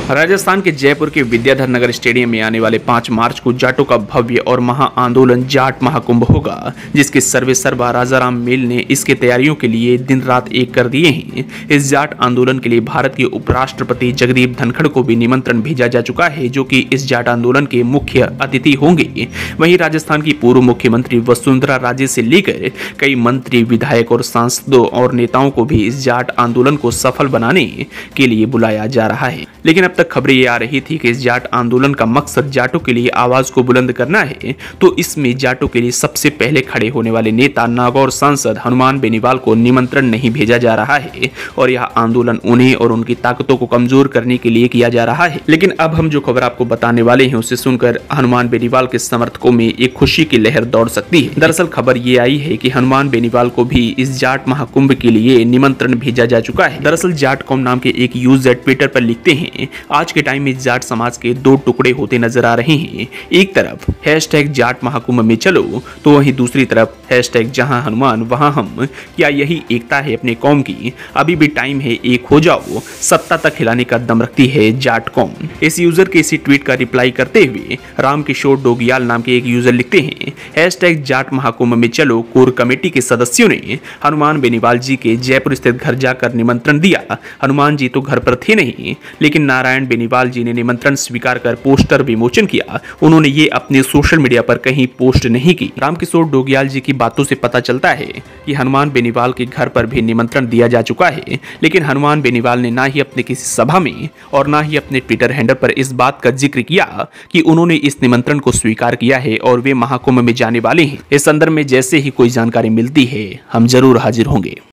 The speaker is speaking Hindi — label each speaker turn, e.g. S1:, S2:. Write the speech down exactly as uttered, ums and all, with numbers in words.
S1: राजस्थान के जयपुर के विद्याधर नगर स्टेडियम में आने वाले पाँच मार्च को जाटों का भव्य और महा आंदोलन जाट महाकुंभ होगा, जिसके सर्वे सर्वा राजाराम मेल ने इसके तैयारियों के लिए दिन रात एक कर दिए हैं। इस जाट आंदोलन के लिए भारत के उपराष्ट्रपति जगदीप धनखड़ को भी निमंत्रण भेजा जा चुका है, जो कि इस जाट आंदोलन के मुख्य अतिथि होंगे। वहीं राजस्थान की पूर्व मुख्यमंत्री वसुंधरा राजे से लेकर कई मंत्री, विधायक और सांसदों और नेताओं को भी इस जाट आंदोलन को सफल बनाने के लिए बुलाया जा रहा है। लेकिन अब तक खबरें ये आ रही थी कि इस जाट आंदोलन का मकसद जाटों के लिए आवाज को बुलंद करना है, तो इसमें जाटों के लिए सबसे पहले खड़े होने वाले नेता नागौर सांसद हनुमान बेनीवाल को निमंत्रण नहीं भेजा जा रहा है और यह आंदोलन उन्हें और उनकी ताकतों को कमजोर करने के लिए किया जा रहा है। लेकिन अब हम जो खबर आपको बताने वाले हैं उसे सुनकर हनुमान बेनीवाल के समर्थकों में एक खुशी की लहर दौड़ सकती है। दरअसल खबर ये आई है कि हनुमान बेनीवाल को भी इस जाट महाकुंभ के लिए निमंत्रण भेजा जा चुका है। दरअसल जाट कॉम नाम के एक यूजर ट्विटर पर लिखते हैं, आज के टाइम में जाट समाज के दो टुकड़े होते नजर आ रहे हैं। एक तरफ हैशटैग जाट महाकुंभ में चलो, तो वहीं दूसरी तरफ हैशटैग जहां हनुमान वहां हम। क्या यही एकता है अपने कौम की? अभी भी टाइम है, एक हो जाओ। सत्ता तक हिलाने का दम रखती है जाट कौम। इस यूजर के इसी ट्वीट का रिप्लाई करते हुए राम किशोर डोगियाल नाम के एक यूजर लिखते हैं, हैशटैग जाट महाकुंभ में चलो कोर कमेटी के सदस्यों ने हनुमान बेनीवाल जी के जयपुर स्थित घर जाकर निमंत्रण दिया। हनुमान जी तो घर पर थे नहीं, लेकिन नारायण बेनीवाल जी ने निमंत्रण स्वीकार कर पोस्टर विमोचन किया। उन्होंने ये अपने सोशल मीडिया पर कहीं पोस्ट नहीं की। रामकिशोर डोगियाल जी की बातों से पता चलता है कि हनुमान बेनीवाल के घर पर भी निमंत्रण दिया जा चुका है, लेकिन हनुमान बेनीवाल ने ना ही अपने किसी सभा में और ना ही अपने ट्विटर हैंडल पर इस बात का जिक्र किया कि उन्होंने इस निमंत्रण को स्वीकार किया है और वे महाकुंभ में जाने वाले हैं। इस संदर्भ में जैसे ही कोई जानकारी मिलती है हम जरूर हाजिर होंगे।